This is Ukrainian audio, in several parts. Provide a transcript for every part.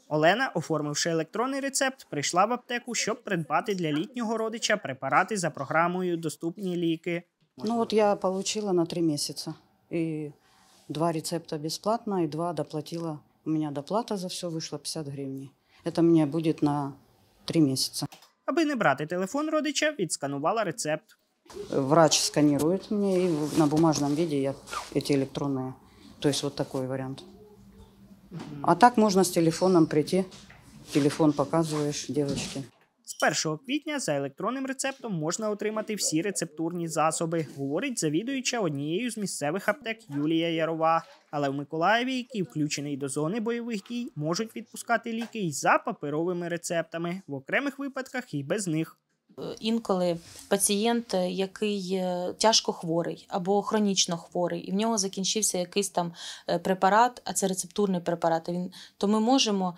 Олена, оформивши електронний рецепт, прийшла в аптеку, щоб придбати для літнього родича препарати за програмою «Доступні ліки». Я отримала на 3 місяці. І 2 рецепта безплатно, і 2 доплатила. У мене доплата за все вийшла 50 гривень. Це мені буде на 3 місяці. Аби не брати телефон родича, відсканувала рецепт. Врач сканирує мені, і на бумажному виді я ці електронні. Тобто, ось такий варіант. А так можна з телефоном прийти, телефон показуєш дівчинці. З 1 квітня за електронним рецептом можна отримати всі рецептурні засоби, говорить завідуюча однією з місцевих аптек Юлія Ярова. Але в Миколаєві, який включений до зони бойових дій, можуть відпускати ліки й за паперовими рецептами, в окремих випадках і без них. Інколи пацієнт, який тяжко хворий або хронічно хворий, і в нього закінчився якийсь там препарат, а це рецептурний препарат, то ми можемо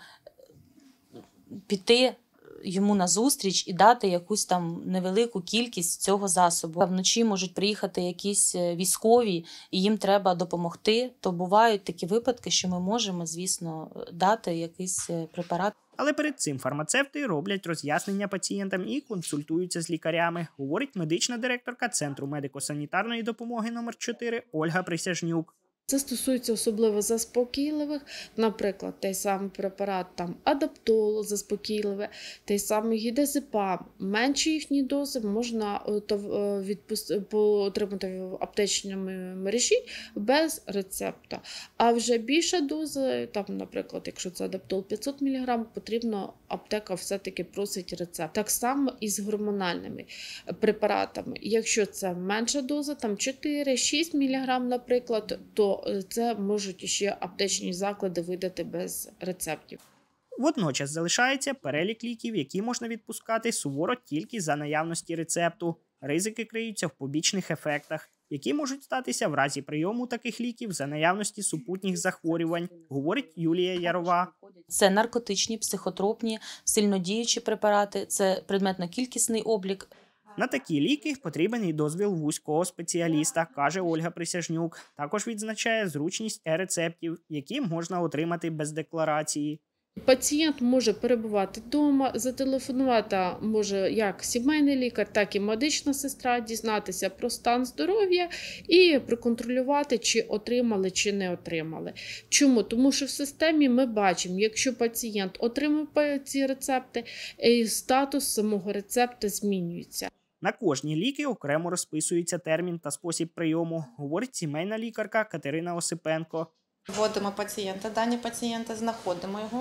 піти йому назустріч і дати якусь там невелику кількість цього засобу. Вночі можуть приїхати якісь військові, і їм треба допомогти, то бувають такі випадки, що ми можемо, звісно, дати якийсь препарат. Але перед цим фармацевти роблять роз'яснення пацієнтам і консультуються з лікарями, говорить медична директорка Центру медико-санітарної допомоги номер 4 Ольга Присяжнюк. Це стосується особливо заспокійливих, наприклад, той самий препарат адаптол заспокійливе, той самий гідазепам. Менші їхні дози можна отримати в аптечному мережі без рецепта. А вже більша доза, наприклад, якщо це адаптол 500 мг, потрібно, аптека все-таки просить рецепт. Так само і з гормональними препаратами. Якщо це менша доза, 4-6 мг, наприклад, то це можуть ще аптечні заклади видати без рецептів. Водночас залишається перелік ліків, які можна відпускати суворо тільки за наявності рецепту. Ризики криються в побічних ефектах, які можуть статися в разі прийому таких ліків за наявності супутніх захворювань, говорить Юлія Ярова. Це наркотичні, психотропні, сильнодіючі препарати, це предметно-кількісний облік. На такі ліки потрібен і дозвіл вузького спеціаліста, каже Ольга Присяжнюк. Також відзначає зручність е-рецептів, які можна отримати без декларації. Пацієнт може перебувати вдома, зателефонувати може як сімейний лікар, так і медична сестра, дізнатися про стан здоров'я і проконтролювати, чи отримали, чи не отримали. Чому? Тому що в системі ми бачимо, якщо пацієнт отримав ці рецепти, статус самого рецепта змінюється. На кожні ліки окремо розписується термін та спосіб прийому, говорить сімейна лікарка Катерина Осипенко. Вводимо пацієнта, дані пацієнта, знаходимо його,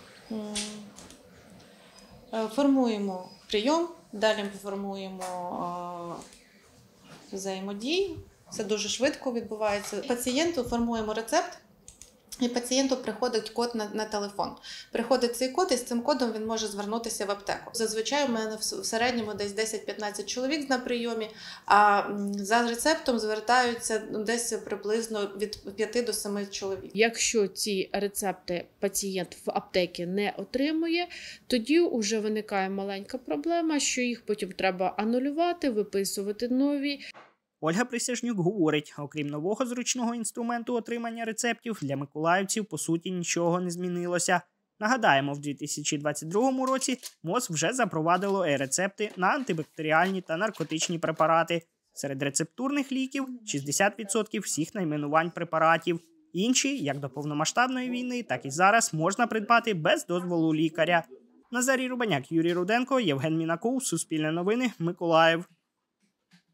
формуємо прийом, далі формуємо взаємодію. Це дуже швидко відбувається. Пацієнту формуємо рецепт, і пацієнту приходить код на телефон. Приходить цей код, і з цим кодом він може звернутися в аптеку. Зазвичай у мене в середньому десь 10-15 чоловік на прийомі, а за рецептом звертаються десь приблизно від 5 до 7 чоловік. Якщо ці рецепти пацієнт в аптеці не отримує, тоді вже виникає маленька проблема, що їх потім треба анулювати, виписувати нові. Ольга Присяжнюк говорить, окрім нового зручного інструменту отримання рецептів, для миколаївців, по суті, нічого не змінилося. Нагадаємо, в 2022 році МОЗ вже запровадило е-рецепти на антибактеріальні та наркотичні препарати. Серед рецептурних ліків – 60% всіх найменувань препаратів. Інші, як до повномасштабної війни, так і зараз, можна придбати без дозволу лікаря. Назарій Рубаняк, Юрій Руденко, Євген Мінаков, Суспільне новини, Миколаїв.